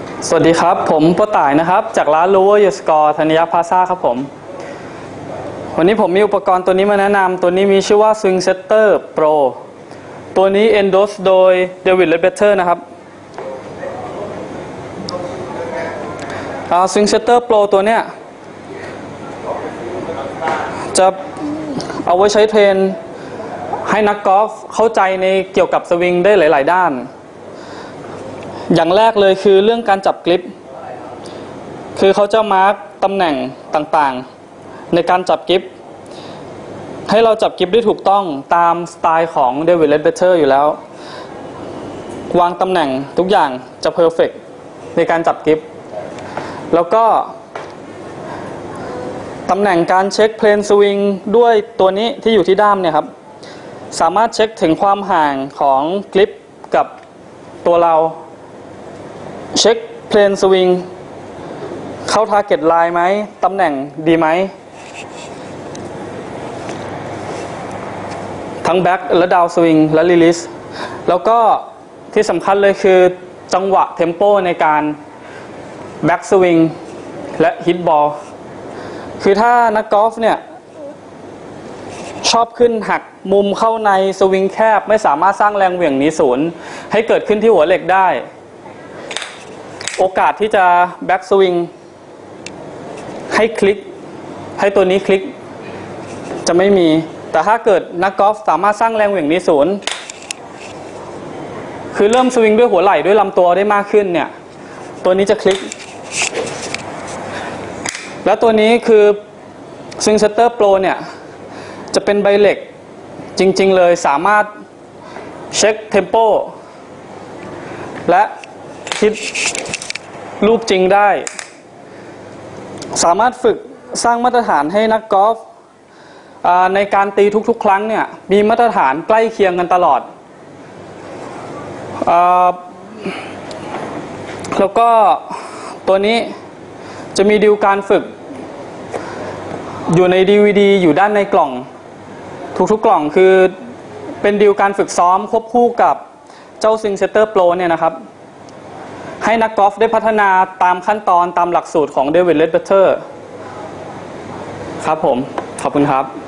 สวัสดีครับผมป้าต่ายนะครับจากร้าน Lower Your Score ธัญญพลาซ่าครับผมวันนี้ผมมีอุปกรณ์ตัวนี้มาแนะนำตัวนี้มีชื่อว่า Swing Setter Pro ตัวนี้ endorse โดย David Ledbetter นะครับSwing Setter Pro ตัวเนี้ยจะเอาไว้ใช้เทรนให้นักกอล์ฟเข้าใจในเกี่ยวกับสวิงได้หลายๆด้านอย่างแรกเลยคือเรื่องการจับกริปคือเขาจะมาร์กตำแหน่งต่างๆในการจับกริปให้เราจับกริปได้ถูกต้องตามสไตล์ของ David Ledbetter อยู่แล้ววางตำแหน่งทุกอย่างจะเพอร์เฟกต์ในการจับกริปแล้วก็ตำแหน่งการเช็คเพลนสวิงด้วยตัวนี้ที่อยู่ที่ด้ามเนี่ยครับสามารถเช็คถึงความห่างของกริปกับตัวเราเช็คเพลนสวิงเข้าทาร์เก็ตไลน์ไหมตำแหน่งดีไหมทั้งแบ็กและดาวสวิงและรีลิสแล้วก็ที่สำคัญเลยคือจังหวะเทมโปในการแบ็กสวิงและฮิตบอลคือถ้านักกอล์ฟเนี่ยชอบขึ้นหักมุมเข้าในสวิงแคบไม่สามารถสร้างแรงเหวี่ยงหนีศูนย์ให้เกิดขึ้นที่หัวเหล็กได้โอกาสที่จะแบ็กสวิงให้คลิกให้ตัวนี้คลิกจะไม่มีแต่ถ้าเกิดนักกอล์ฟสามารถสร้างแรงเหวี่ยงหนีศูนย์คือเริ่มสวิงด้วยหัวไหล่ด้วยลำตัวได้มากขึ้นเนี่ยตัวนี้จะคลิกแล้วตัวนี้คือ Swing Setter Pro เนี่ยจะเป็นใบเหล็กจริงๆเลยสามารถเช็คเทมโปและคิดลูกจริงได้สามารถฝึกสร้างมาตรฐานให้นักกอล์ฟในการตีทุกๆครั้งเนี่ยมีมาตรฐานใกล้เคียงกันตลอดแล้วก็ตัวนี้จะมีดิวการฝึกอยู่ใน DVD อยู่ด้านในกล่องทุกๆกล่องคือเป็นดิวการฝึกซ้อมควบคู่กับเจ้า Swing Setter Pro เนี่ยนะครับให้นักกอล์ฟได้พัฒนาตามขั้นตอนตามหลักสูตรของ David Ledbetter ครับผมขอบคุณครับ